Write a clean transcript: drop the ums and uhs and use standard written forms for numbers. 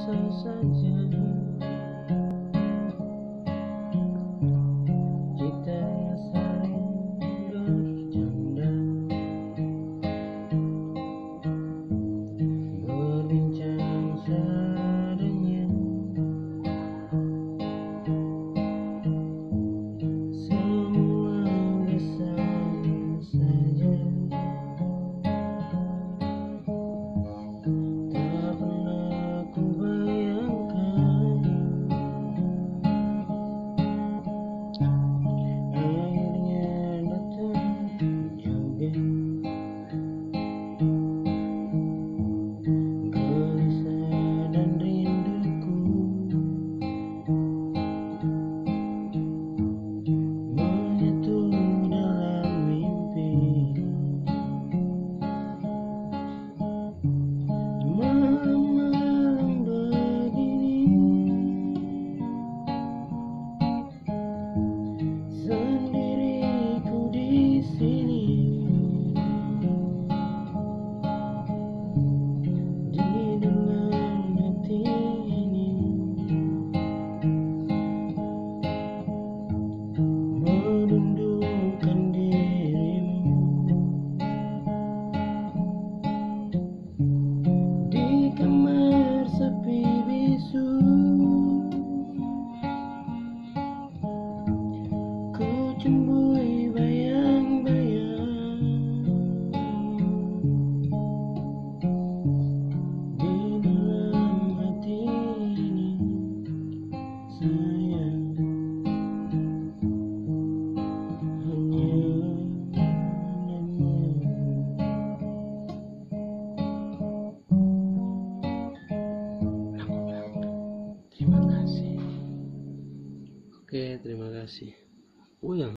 biasa saja. Kita saling bercanda, berbincang seadanya. Semua biasa saja. Tak pernah ku bayangkan akhirnya datang juga. Gelisah dan rinduku menyatu dalam mimpi. Malam-malam begini, sendiriku di sini, di dalam hati ini, menundukkan dirimu di kamar sepi bisu. Ku cumbui bayang-bayang di dalam hati ini, sayang, hanya padamu. Terima kasih. Oke, terima kasih. Oh, yang